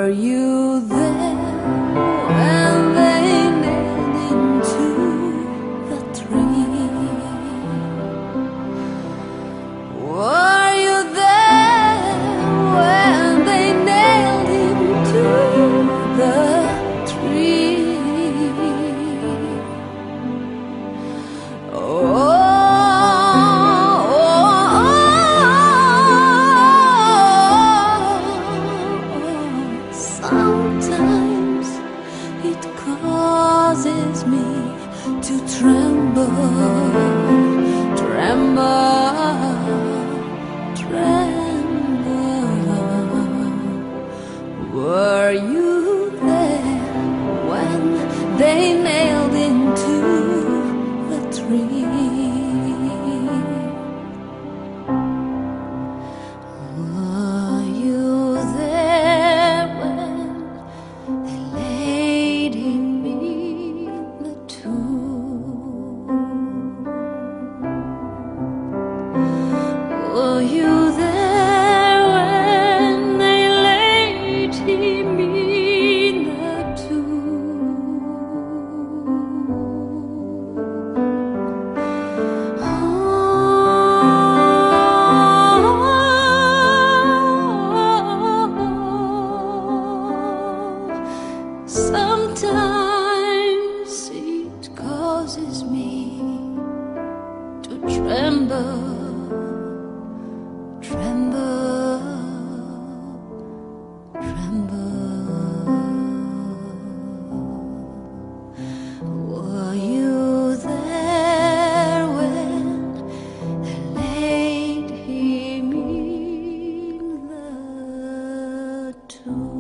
Were you there when they nailed into the tree? Were you there when they nailed him to the tree? Sometimes it causes me to tremble, tremble. Were you there when they nailed into the tree? Were you there when they laid him in the tomb? Were you there when they laid him in the tomb? Sometimes it causes me to tremble, tremble. Were you there when they laid him in the tomb?